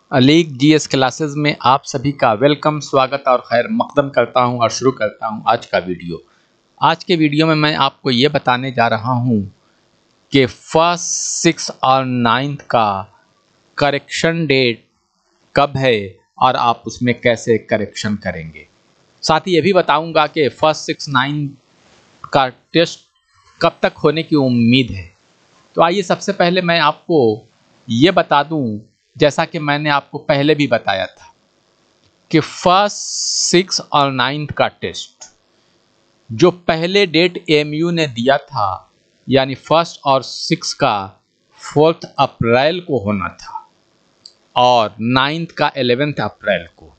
Alyque GS classes में आप सभी का वेलकम, स्वागत और खैर मकदम करता हूं और शुरू करता हूं आज का वीडियो। आज के वीडियो में मैं आपको ये बताने जा रहा हूं कि फर्स्ट, सिक्स और नाइन्थ का करेक्शन डेट कब है और आप उसमें कैसे करेक्शन करेंगे। साथ ही ये भी बताऊंगा कि फर्स्ट, सिक्स, नाइन्थ का टेस्ट कब तक होने की उम्मीद है। तो आइए सबसे पहले मैं आपको ये बता दूं, जैसा कि मैंने आपको पहले भी बताया था कि फर्स्ट, सिक्स और नाइन्थ का टेस्ट जो पहले डेट एएमयू ने दिया था, यानी फर्स्ट और सिक्स का 4 अप्रैल को होना था और नाइन्थ का 11 अप्रैल को।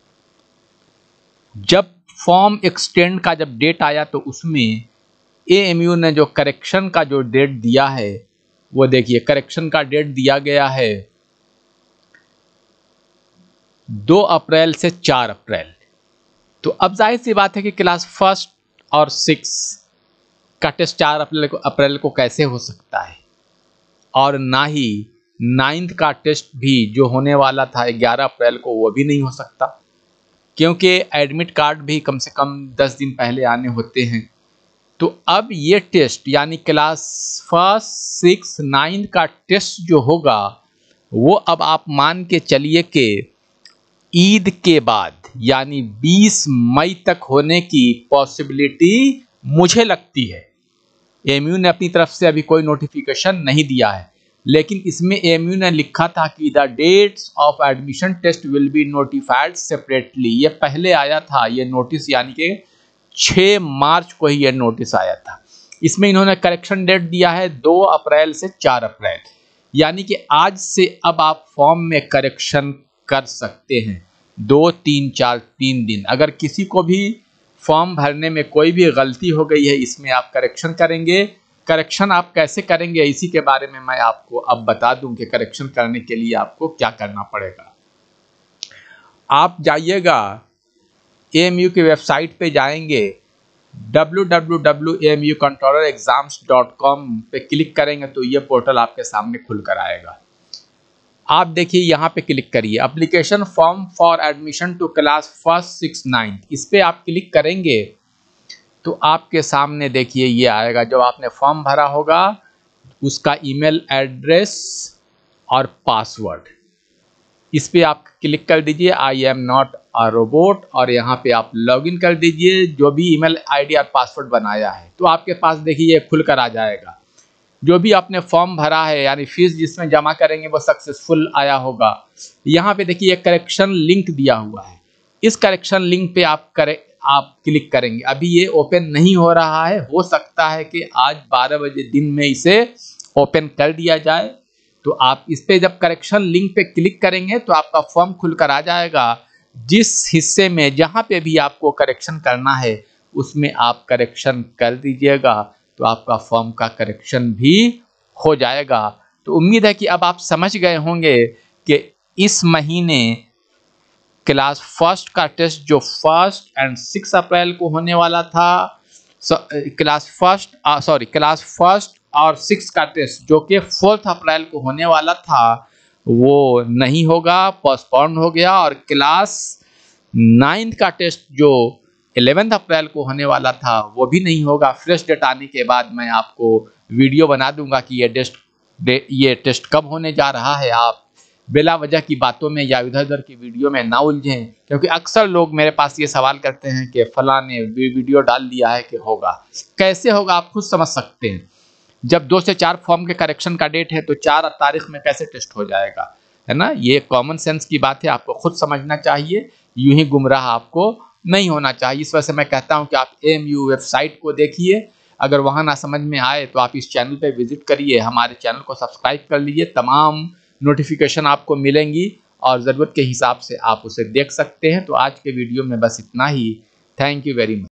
जब फॉर्म एक्सटेंड का जब डेट आया तो उसमें एएमयू ने जो करेक्शन का जो डेट दिया है वो देखिए, करेक्शन का डेट दिया गया है 2 अप्रैल से 4 अप्रैल। तो अब जाहिर सी बात है कि क्लास फर्स्ट और सिक्स का टेस्ट 4 अप्रैल को कैसे हो सकता है, और ना ही नाइन्थ का टेस्ट भी जो होने वाला था 11 अप्रैल को वो भी नहीं हो सकता, क्योंकि एडमिट कार्ड भी कम से कम 10 दिन पहले आने होते हैं। तो अब ये टेस्ट यानी क्लास फर्स्ट, सिक्स, नाइन्थ का टेस्ट जो होगा वो अब आप मान के चलिए कि ईद के बाद यानी 20 मई तक होने की पॉसिबिलिटी मुझे लगती है। एएमयू ने अपनी तरफ से अभी कोई नोटिफिकेशन नहीं दिया है, लेकिन इसमें एएमयू ने लिखा था कि the dates of admission test will be notified separately. ये पहले आया था ये नोटिस, यानी कि 6 मार्च को ही ये नोटिस आया था। इसमें इन्होंने करेक्शन डेट दिया है 2 अप्रैल से 4 अप्रैल, यानी कि आज से अब आप फॉर्म में करेक्शन कर सकते हैं 2, 3, 4, 3 दिन। अगर किसी को भी फॉर्म भरने में कोई भी गलती हो गई है, इसमें आप करेक्शन करेंगे। करेक्शन आप कैसे करेंगे इसी के बारे में मैं आपको अब बता दूं कि करेक्शन करने के लिए आपको क्या करना पड़ेगा। आप जाइएगा एएमयू की वेबसाइट पे जाएंगे, www.amucontrollerexams.com पे क्लिक करेंगे तो ये पोर्टल आपके सामने खुल कर आएगा। आप देखिए यहाँ पे क्लिक करिए, application form for admission to class first, six, ninth. इस पर आप क्लिक करेंगे तो आपके सामने देखिए ये आएगा। जब आपने फॉर्म भरा होगा उसका ईमेल एड्रेस और पासवर्ड, इस पर आप क्लिक कर दीजिए, I am not a robot, और यहाँ पे आप लॉगिन कर दीजिए जो भी ईमेल आईडी और पासवर्ड बनाया है। तो आपके पास देखिए ये खुल कर आ जाएगा। जो भी आपने फॉर्म भरा है यानी फीस जिसमें जमा करेंगे वो सक्सेसफुल आया होगा। यहाँ पे देखिए एक करेक्शन लिंक दिया हुआ है, इस करेक्शन लिंक पे आप क्लिक करेंगे। अभी ये ओपन नहीं हो रहा है, हो सकता है कि आज 12 बजे दिन में इसे ओपन कर दिया जाए। तो आप इस पे जब करेक्शन लिंक पे क्लिक करेंगे तो आपका फॉर्म खुलकर आ जाएगा। जिस हिस्से में जहाँ पे भी आपको करेक्शन करना है उसमें आप करेक्शन कर दीजिएगा, तो आपका फॉर्म का करेक्शन भी हो जाएगा। तो उम्मीद है कि अब आप समझ गए होंगे कि इस महीने क्लास फर्स्ट का टेस्ट जो फर्स्ट एंड 6 अप्रैल को होने वाला था, क्लास फर्स्ट और 6 का टेस्ट जो कि 4 अप्रैल को होने वाला था वो नहीं होगा, पोस्टपोन हो गया। और क्लास 9 का टेस्ट जो 11 अप्रैल को होने वाला था वो भी नहीं होगा। फ्रेश डेट आने के बाद मैं आपको वीडियो बना दूंगा कि ये टेस्ट कब होने जा रहा है। आप बिला वजह की बातों में या इधर उधर की वीडियो में ना उलझें, क्योंकि अक्सर लोग मेरे पास ये सवाल करते हैं कि फलां ने वीडियो डाल दिया है कि होगा। कैसे होगा आप खुद समझ सकते हैं। जब 2 से 4 फॉर्म के करेक्शन का डेट है तो 4 तारीख में कैसे टेस्ट हो जाएगा, है ना। ये कॉमन सेंस की बात है, आपको खुद समझना चाहिए, यूं ही गुमराह आपको नहीं होना चाहिए। इस वजह से मैं कहता हूं कि आप एएमयू वेबसाइट को देखिए, अगर वहां ना समझ में आए तो आप इस चैनल पे विजिट करिए, हमारे चैनल को सब्सक्राइब कर लीजिए, तमाम नोटिफिकेशन आपको मिलेंगी और ज़रूरत के हिसाब से आप उसे देख सकते हैं। तो आज के वीडियो में बस इतना ही। Thank you very much.